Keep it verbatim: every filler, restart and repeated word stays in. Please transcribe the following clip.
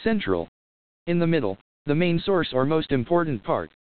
Central. In the middle, the main source or most important part.